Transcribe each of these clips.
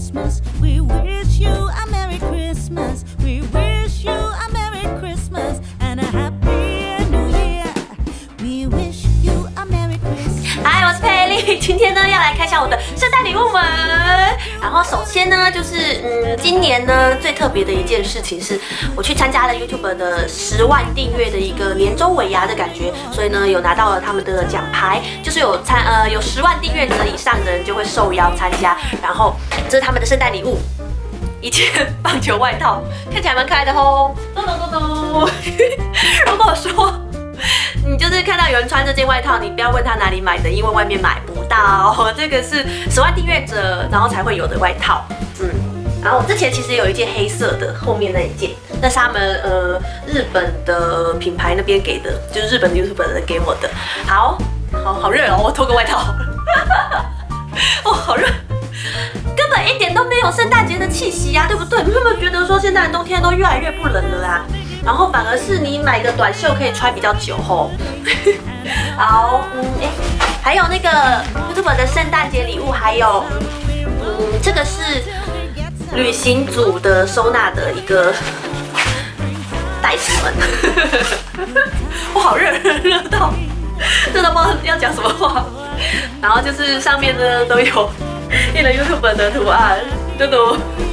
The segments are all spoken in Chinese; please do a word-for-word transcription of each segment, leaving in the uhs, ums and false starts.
Christmas. We wish you a Merry Christmas. We wish you a Merry Christmas and a Happy New Year. We wish you a Merry Christmas. 嗨，我是佩丽，今天呢要来开箱我的圣诞礼物们。然后首先呢，就是嗯，今年呢最特别的一件事情是，我去参加了 YouTube 的十万订阅的一个年终尾牙的感觉，所以呢有拿到了他们的奖牌，就是有参呃有十万订阅者以上的人就会受邀参加。然后这是他们的圣诞礼物，一件棒球外套，看起来蛮可爱的哦。咚咚咚咚。如果说你就是看到有人穿这件外套，你不要问他哪里买的，因为外面买不到。这个是十万订阅者然后才会有的外套，嗯。然后我之前其实有一件黑色的，后面那一件，那是他们呃日本的品牌那边给的，就是日本的 YouTuber 人给我的。好，好好热哦，我脱个外套。哦，好热。根本一点都没有圣诞节的气息呀、啊，对不对？你有没有觉得说现在的冬天都越来越不冷了啦？然后反而是你买个短袖可以穿比较久吼。好，嗯，哎，还有那个 YouTube 的圣诞节礼物，还有，嗯，这个是旅行组的收纳的一个袋子们。我好热，热到热到不知道要讲什么话。然后就是上面呢都有印了 YouTube 的图案，嘟嘟。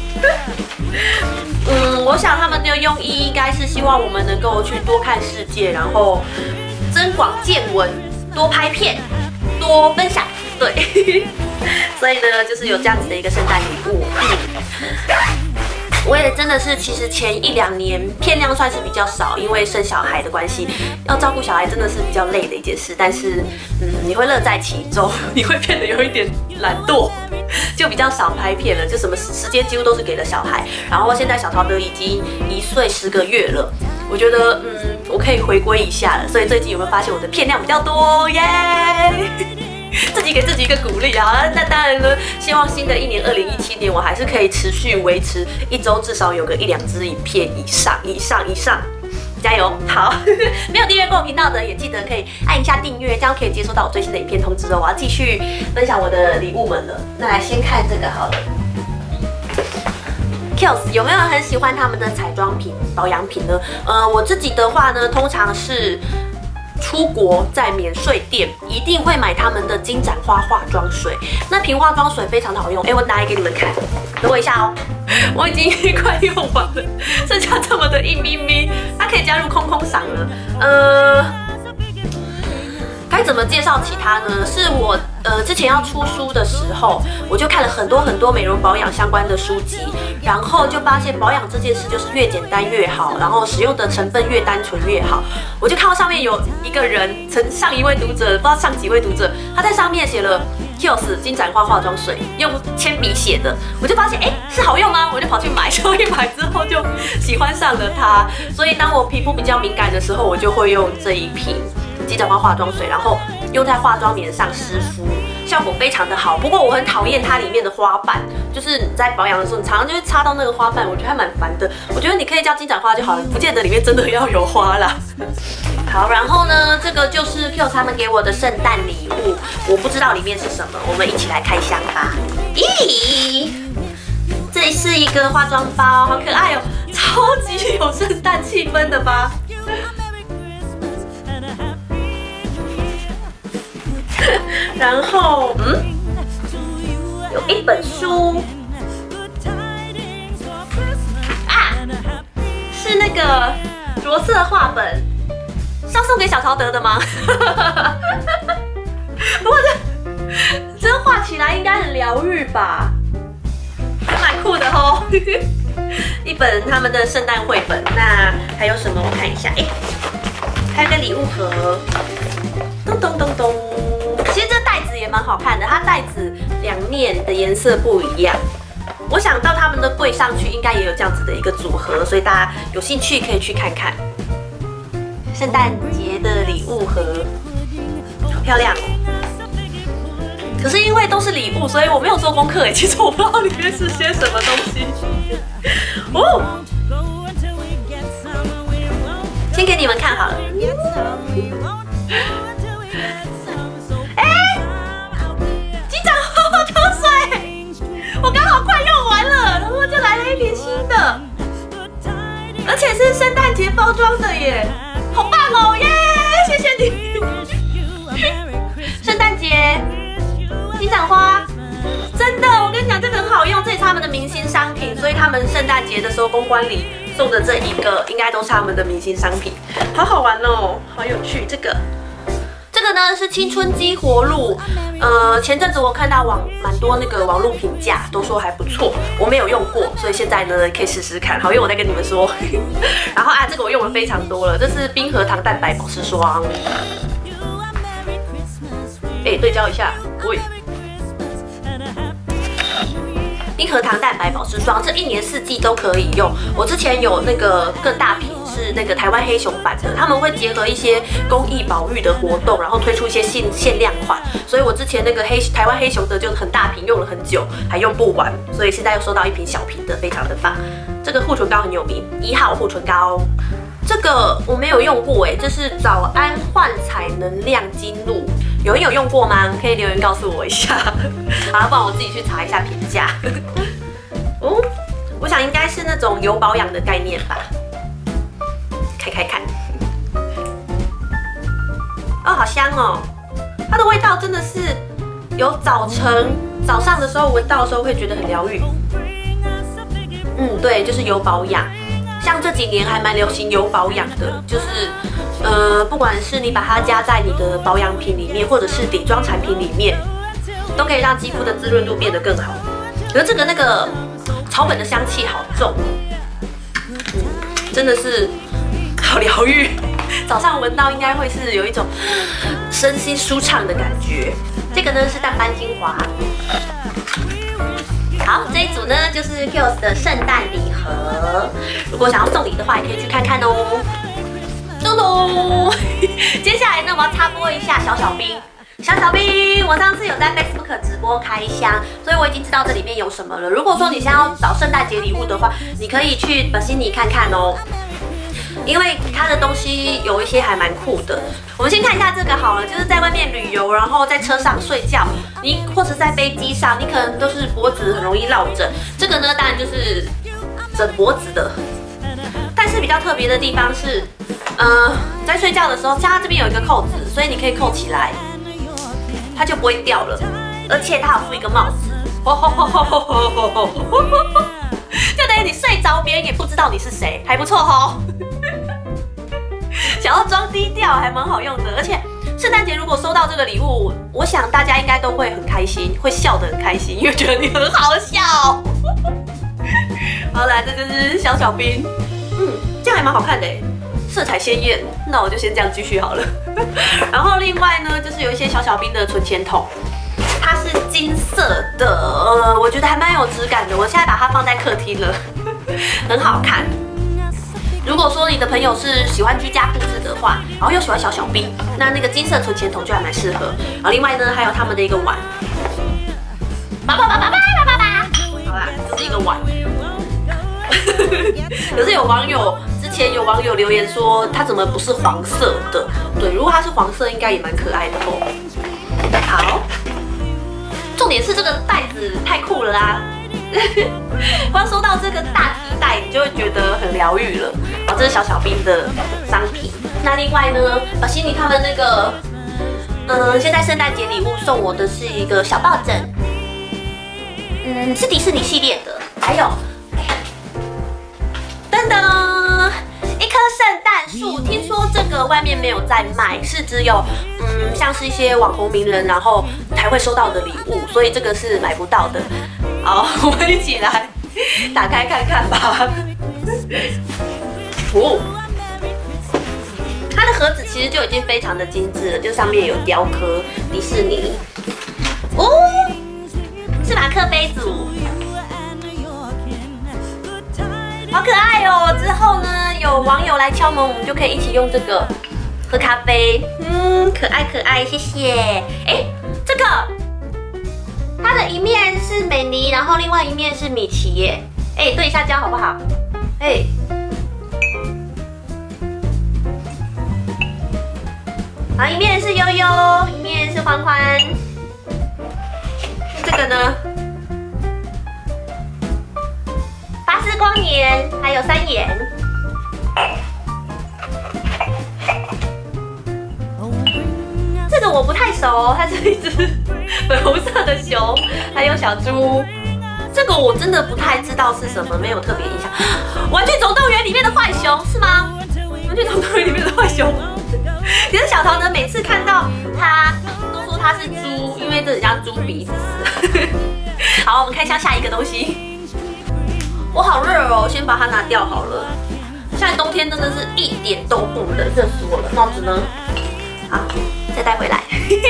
嗯，我想他们的用意应该是希望我们能够去多看世界，然后增广见闻，多拍片，多分享，对。所以呢，就是有这样子的一个圣诞礼物。我也真的是，其实前一两年片量算是比较少，因为生小孩的关系，要照顾小孩真的是比较累的一件事。但是，嗯，你会乐在其中，你会变得有一点懒惰，就比较少拍片了，就什么时间几乎都是给了小孩。然后现在小陶德已经一岁十个月了，我觉得，嗯，我可以回归一下了。所以最近有没有发现我的片量比较多耶？自己给自己一个鼓励啊！那当然呢，希望新的一年二零一七年，我还是可以持续维持一周至少有个一两支影片以上，以上，以上，加油！好，没有订阅过我频道的也记得可以按一下订阅，这样可以接收到我最新的影片通知哦。我要继续分享我的礼物们了。那来先看这个好了 ，Kiehl's 有没有很喜欢他们的彩妆品、保养品呢？呃，我自己的话呢，通常是出国在免税店一定会买他们的金盏花化妆水，那瓶化妆水非常的好用。哎，我拿来给你们看，等我一下哦，我已经快用完了，剩下这么的一咪咪，它可以加入空空嗓了。呃，该怎么介绍起它呢？是我呃之前要出书的时候，我就看了很多很多美容保养相关的书籍，然后就发现保养这件事就是越简单越好，然后使用的成分越单纯越好。我就看到上面有一个人，曾上一位读者，不知道上几位读者，他在上面写了 Kiehl's 金盏花化妆水，用铅笔写的，我就发现哎、欸、是好用吗？我就跑去买，结果一买之后就喜欢上了它。所以当我皮肤比较敏感的时候，我就会用这一瓶金盏花化妆水，然后用在化妆棉上湿敷，效果非常的好。不过我很讨厌它里面的花瓣，就是你在保养的时候，你常常就会擦到那个花瓣，我觉得还蛮烦的。我觉得你可以叫金盏花就好了，不见得里面真的要有花啦。好，然后呢，这个就是 Kiehl's 他们给我的圣诞礼物，我不知道里面是什么，我们一起来开箱吧。咦，这是一个化妆包，好可爱哦，超级有圣诞气氛的吧？然后，嗯，有一本书啊，是那个着色画本，是要送给小陶德的吗？不过这这画起来应该很疗愈吧，蛮酷的哦。一本他们的圣诞绘本，那还有什么？我看一下，哎、欸，还有个礼物盒，咚咚咚咚。其实这袋子也蛮好看的，它袋子两面的颜色不一样。我想到他们的柜上去应该也有这样子的一个组合，所以大家有兴趣可以去看看。圣诞节的礼物盒，好漂亮哦！可是因为都是礼物，所以我没有做功课哎，其实我不知道里面是些什么东西。哦，先给你们看好了。哎，金盏花化妆水，我刚好快用圣诞节包装的耶，好棒哦耶！谢谢你。圣诞节金盏花，真的，我跟你讲，这个很好用，这也是他们的明星商品，所以他们圣诞节的时候公关礼送的这一个，应该都是他们的明星商品，好好玩哦，好有趣。这个，这个呢是青春激活露，呃，前阵子我看到网蛮多那个网络评价都说还不错，我没有用过，所以现在呢可以试试看。好，因为我在跟你们说。然后啊，这个我用了非常多了，这是冰河糖蛋白保湿霜。哎，对焦一下，喂。冰河糖蛋白保湿霜，这一年四季都可以用。我之前有那个更大瓶是那个台湾黑熊版的，他们会结合一些公益保育的活动，然后推出一些限限量款。所以我之前那个黑台湾黑熊的就很大瓶，用了很久，还用不完，所以现在又收到一瓶小瓶的，非常的棒。这个护唇膏很有名，一号护唇膏。这个我没有用过哎，这是早安焕彩能量精露，有人有用过吗？可以留言告诉我一下。好，不然我自己去查一下评价。哦，我想应该是那种有保养的概念吧，开开看。哦，好香哦！它的味道真的是有早晨早上的时候闻到的时候会觉得很疗愈。嗯，对，就是有保养。像这几年还蛮流行有保养的，就是呃，不管是你把它加在你的保养品里面，或者是底妆产品里面，都可以让肌肤的滋润度变得更好。可是这个那个草本的香气好重，嗯，真的是好疗愈。早上闻到应该会是有一种身心舒畅的感觉。这个呢是淡斑精华。好，这一组呢就是 Kiehl's 的圣诞礼盒。如果想要送礼的话，也可以去看看哦。咚咚！接下来呢，我要插播一下小小兵。小小兵，我上次有在 Facebook 直播开箱，所以我已经知道这里面有什么了。如果说你想要找圣诞节礼物的话，你可以去 Bassini 看看哦。因为它的东西有一些还蛮酷的。我们先看一下这个好了，就是在外面旅游，然后在车上睡觉，你或者在飞机上，你可能都是脖子很容易落枕。这个呢，当然就是枕脖子的。但是比较特别的地方是，呃，在睡觉的时候，像它这边有一个扣子，所以你可以扣起来，它就不会掉了。而且它有附一个帽子，就等于你睡着，别人也不知道你是谁，还不错哦。想要装低调还蛮好用的，而且圣诞节如果收到这个礼物，我想大家应该都会很开心，会笑得很开心，因为觉得你很好笑。好啦，这就是小小兵，嗯，这样还蛮好看的，色彩鲜艳。那我就先这样继续好了。然后另外呢，就是有一些小小兵的存钱筒，它是金色的，呃，我觉得还蛮有质感的。我现在把它放在客厅了，很好看。如果说你的朋友是喜欢居家布置的话，然后又喜欢小小兵，那那个金色存钱筒就还蛮适合。然后另外呢，还有他们的一个碗，叭叭叭叭叭叭叭，好啦，就是一个碗。可是有网友之前有网友留言说，它怎么不是黄色的？对，如果它是黄色，应该也蛮可爱的哦。好，重点是这个袋子太酷了啦！光收到这个大提袋，你就会觉得很疗愈了。好，这是小小兵的商品。那另外呢，Bassini他们那个，嗯，现在圣诞节礼物送我的是一个小抱枕，嗯，是迪士尼系列的。还有，噔噔，一棵圣诞树。听说这个外面没有在卖，是只有嗯，像是一些网红名人，然后才会收到的礼物，所以这个是买不到的。好，我们一起来打开看看吧。哦，它的盒子其实就已经非常的精致了，就上面有雕刻迪士尼。哦，是马克杯组，好可爱哦！之后呢，有网友来敲门，我们就可以一起用这个喝咖啡。嗯，可爱可爱，谢谢。哎，这个。它的一面是美妮，然后另外一面是米奇耶。哎，对一下焦好不好？哎，好，一面是悠悠，一面是欢欢。这个呢，巴斯光年，还有三眼。 个我不太熟，它是一只粉红色的熊，还有小猪。这个我真的不太知道是什么，没有特别印象。玩具总动员里面的坏熊是吗？玩具总动员里面的坏熊。可是小桃呢，每次看到它都说它是猪，因为这很像猪鼻子。好，我们看一下下一个东西。我好热哦，先把它拿掉好了。现在冬天真的是一点都不冷，热死我了。帽子呢？好，再带回来。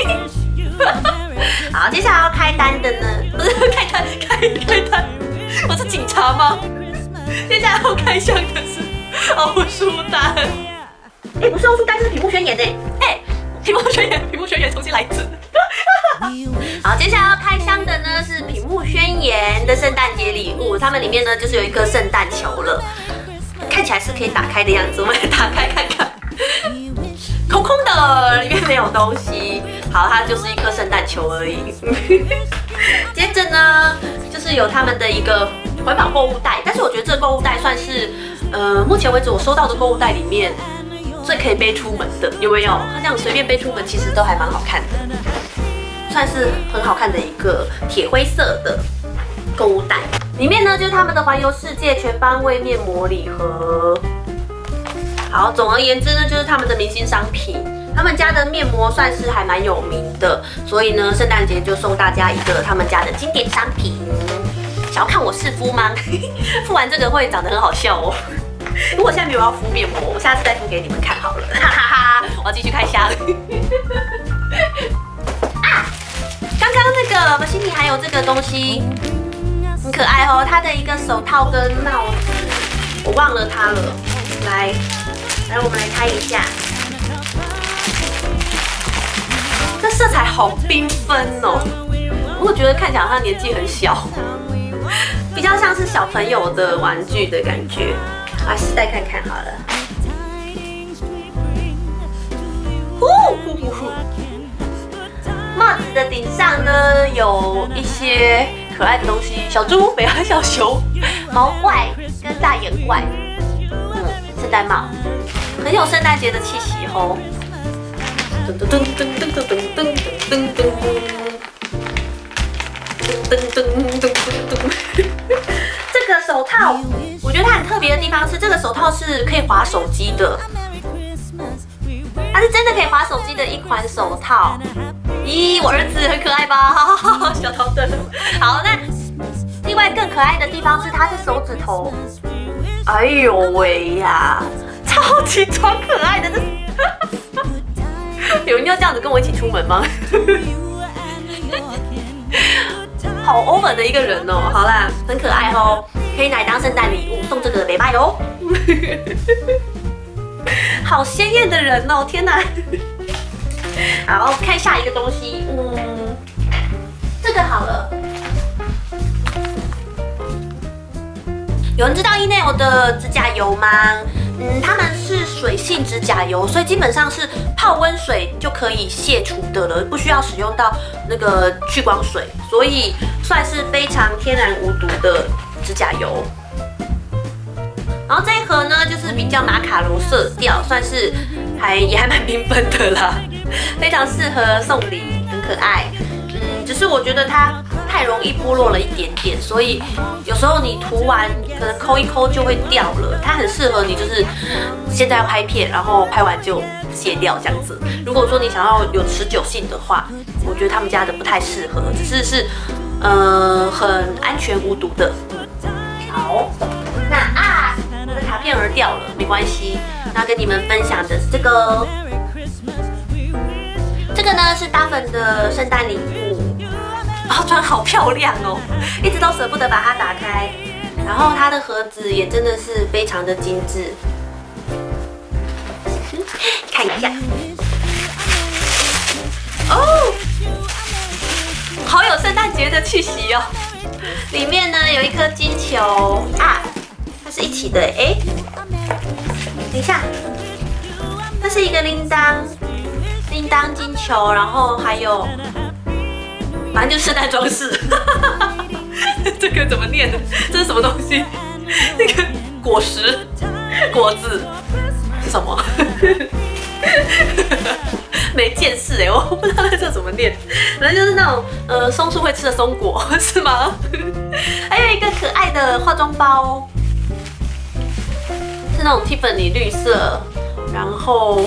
好，接下来要开单的呢，不是开单，开开单，我是警察吗？接下来要开箱的是奥数单。哎，不是奥数单，是屏幕宣言呢。哎，屏幕宣言，屏幕宣言，重新来一次。好，接下来要开箱的呢是屏幕宣言的圣诞节礼物，它们里面呢就是有一颗圣诞球了，看起来是可以打开的样子，我们来打开看看。空空的，里面没有东西。好，它就是一颗圣诞球而已。接着呢，就是有他们的一个环保购物袋，但是我觉得这个购物袋算是，呃，目前为止我收到的购物袋里面最可以背出门的，有没有？它这样随便背出门，其实都还蛮好看的，算是很好看的一个铁灰色的购物袋。里面呢，就是他们的环游世界全方位面膜礼盒。好，总而言之呢，就是他们的明星商品。他们家的面膜算是还蛮有名的，所以呢，圣诞节就送大家一个他们家的经典商品。想要看我试敷吗？敷完这个会长得很好笑哦。如果现在没有要敷面膜，我下次再敷给你们看好了。哈哈哈！我要继续开箱。啊，刚刚那个我心里还有这个东西，很可爱哦。它的一个手套跟帽子，我忘了它了。来，来，我们来开一下。这色彩好缤纷哦，我觉得看起来他年纪很小，比较像是小朋友的玩具的感觉。来试戴看看好了。呼呼呼呼！帽子的顶上呢有一些可爱的东西，小猪、北韩小熊、毛怪跟大眼怪。嗯，圣诞帽，很有圣诞节的气息哦。噔噔噔噔噔噔噔噔噔噔噔噔噔噔。这个手套，我觉得它很特别的地方是，这个手套是可以滑手机的，它是真的可以滑手机的一款手套。咦，我儿子很可爱吧？小桃的。好，那另外更可爱的地方是，它是手指头。哎呦喂呀，超级超可爱的！这。有人要这样子跟我一起出门吗？好 over 的一个人哦，好啦，很可爱哦，可以拿来当圣诞礼物，送这个礼拜哦。好鲜艳的人哦，天哪！好，看下一个东西，嗯，这个好了。有人知道 Ineo 的指甲油吗？嗯，它们是水性指甲油，所以基本上是泡温水就可以卸除的了，不需要使用到那个去光水，所以算是非常天然无毒的指甲油。然后这一盒呢，就是比较马卡龙色调，算是还也还蛮缤纷的啦，非常适合送礼，很可爱。嗯，只是我觉得它太容易剥落了一点点，所以有时候你涂完可能抠一抠就会掉了。它很适合你，就是现在拍片，然后拍完就卸掉这样子。如果说你想要有持久性的话，我觉得他们家的不太适合，只是是呃很安全无毒的。好，那啊，我的卡片儿掉了，没关系。那跟你们分享的是这个，这个呢是大粉的圣诞礼物。包装好漂亮哦，一直都舍不得把它打开。然后它的盒子也真的是非常的精致，看一下。哦，好有圣诞节的气息哦。里面呢有一颗金球啊，它是一起的哎。等一下，它是一个铃铛，铃铛金球，然后还有。反正就是圣诞装饰，这个怎么念的？这是什么东西？那个果实、果子是什么？ 没见识哎，我不知道这怎么念，反正就是那种呃松树会吃的松果是吗？还有一个可爱的化妆包，是那种 Tiffany 绿色，然后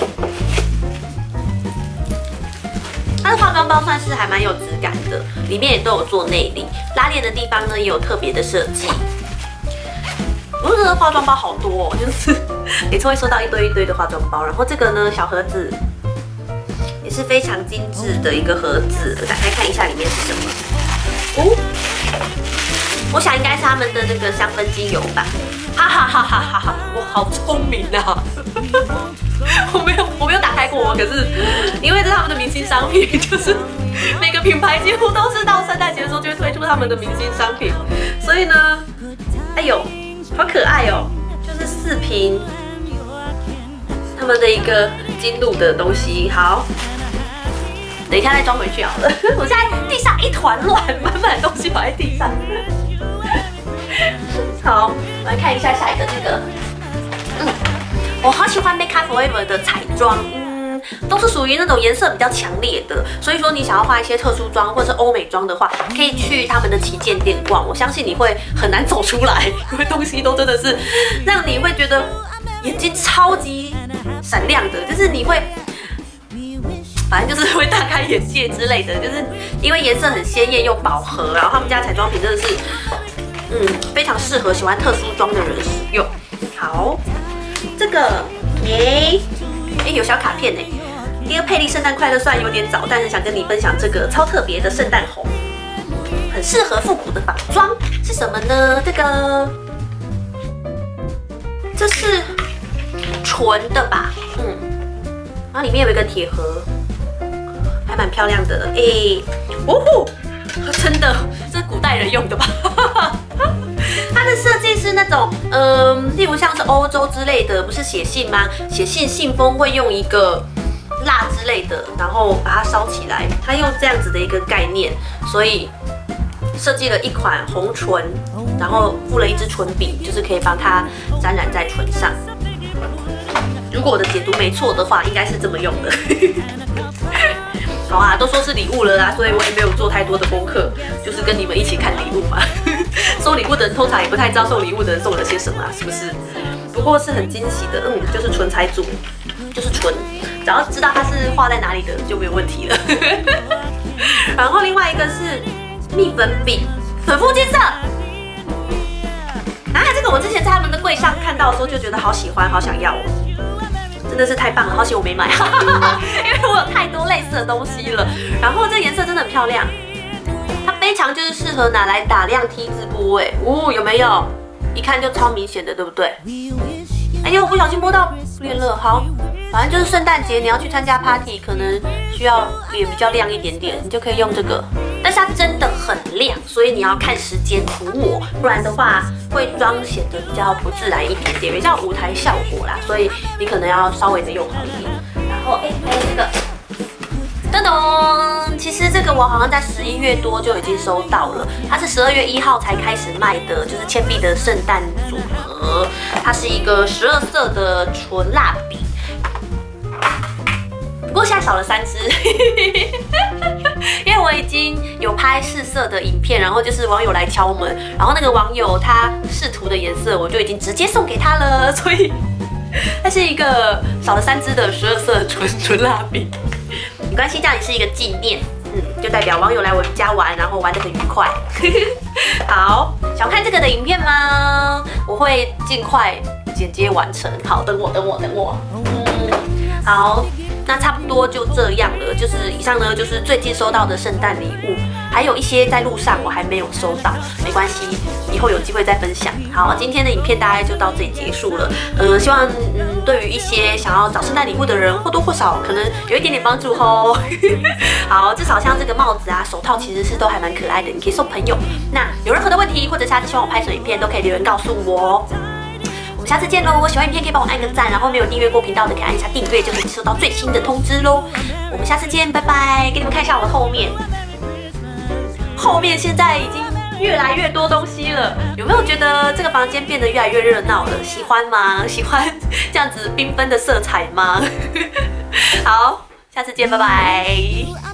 它的化妆包算是还蛮有质感的，里面也都有做内里，拉链的地方呢也有特别的设计。我觉得化妆包好多哦，就是每次会收到一堆一堆的化妆包。然后这个呢小盒子也是非常精致的一个盒子，打开看一下里面是什么。哦，我想应该是他们的那个香氛精油吧。哈哈哈哈哈哈！我好聪明啊！我没有我没有打开过，可是因为这是他们的明星商品，就是每个品牌几乎都是到圣诞节的时候就会推出他们的明星商品，所以呢，哎呦，好可爱哦！就是四瓶他们的一个金露的东西，好。等一下再装回去好了。我现在地上一团乱，满满的东西摆在地上。好，我来看一下下一个这个。嗯，我好喜欢 Make Up Forever 的彩妆，嗯，都是属于那种颜色比较强烈的，所以说你想要画一些特殊妆或者是欧美妆的话，可以去他们的旗舰店逛。我相信你会很难走出来，因为东西都真的是让你会觉得眼睛超级闪亮的，就是你会。反正就是会大开眼界之类的，就是因为颜色很鲜艳又饱和，然后他们家彩妆品真的是，嗯，非常适合喜欢特殊妆的人使用。好，这个耶，哎，有小卡片呢。第二佩莉圣诞快乐，虽然有点早，但是想跟你分享这个超特别的圣诞红，很适合复古的仿妆是什么呢？这个，这是纯的吧？嗯，然后里面有一个铁盒。还蛮漂亮的，哎、欸，哦吼，真的，这是古代人用的吧？它的设计是那种，嗯、呃，例如像是欧洲之类的，不是写信吗？写信信封会用一个蜡之类的，然后把它烧起来，它用这样子的一个概念，所以设计了一款红唇，然后附了一支唇笔，就是可以帮它沾染在唇上。如果我的解读没错的话，应该是这么用的。好啊，都说是礼物了啦，所以我也没有做太多的功课，就是跟你们一起看礼物嘛。送礼物的人通常也不太知道送礼物的人送了些什么啊，是不是？不过是很惊喜的，嗯，就是唇彩组，就是唇，只要知道它是画在哪里的就没有问题了。然后另外一个是蜜粉笔，粉肤金色。啊，这个我之前在他们的柜上看到的时候就觉得好喜欢，好想要哦。真的是太棒了，好险我没买，因为我有太多类似的东西了。然后这颜色真的很漂亮，它非常就是适合拿来打亮 T 字部位，哦，有没有？一看就超明显的，对不对？哎呦，我不小心摸到脸了，好，反正就是圣诞节你要去参加 party， 可能需要脸比较亮一点点，你就可以用这个。但是它真的很亮，所以你要看时间涂抹，不然的话会妆显得比较不自然一点点，比较舞台效果啦。所以你可能要稍微的用好一点。然后哎，还有这个，噔噔，其实这个我好像在十一月多就已经收到了，它是十二月一号才开始卖的，就是铅笔的圣诞组合，它是一个十二色的纯蜡笔。不过现在少了三支，因为我已经有拍试色的影片，然后就是网友来敲门，然后那个网友他试图的颜色我就已经直接送给他了，所以它是一个少了三支的十二色纯纯蜡笔，没关系，这样也是一个纪念，嗯，就代表网友来我家玩，然后玩得很愉快。好，想看这个的影片吗？我会尽快剪接完成。好，等我，等我，等我。嗯，好。那差不多就这样了，就是以上呢就是最近收到的圣诞礼物，还有一些在路上我还没有收到，没关系，以后有机会再分享。好，今天的影片大概就到这里结束了，呃，希望嗯对于一些想要找圣诞礼物的人或多或少可能有一点点帮助哦。好，至少像这个帽子啊、手套其实是都还蛮可爱的，你可以送朋友。那有任何的问题或者下次希望我拍什么影片都可以留言告诉我哦。下次见喽！喜欢影片可以帮我按个赞，然后没有订阅过频道的可以按一下订阅，就可以收到最新的通知喽。我们下次见，拜拜！给你们看一下我的后面，后面现在已经越来越多东西了，有没有觉得这个房间变得越来越热闹了？喜欢吗？喜欢这样子缤纷的色彩吗？好。 下次见，拜拜。